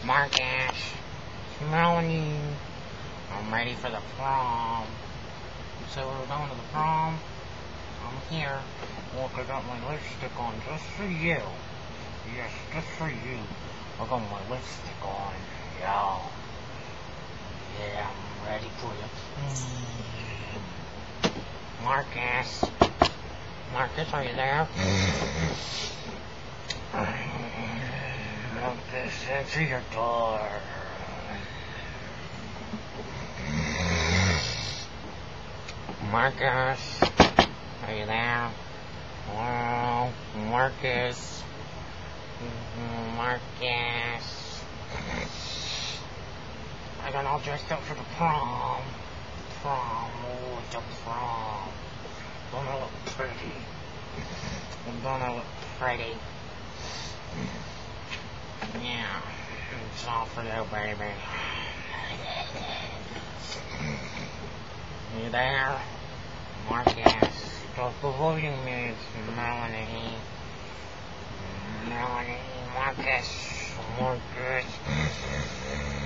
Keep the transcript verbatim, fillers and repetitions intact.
Marcus, Melanie, I'm ready for the prom. So we're going to the prom. I'm here. Look, I got my lipstick on just for you. Yes, just for you. I got my lipstick on. Yeah. Yeah, I'm ready for you. Marcus. Marcus, are you there? Marcus, answer your door. Marcus, are you there? Hello, Marcus. Marcus. I got all dressed up for the prom. Prom, oh, it's a prom. Don't I look pretty? Don't I look pretty? Yeah, it's all for you, baby. You there? Marcus, stop avoiding me, it's Melanie. Melanie, Marcus, Marcus.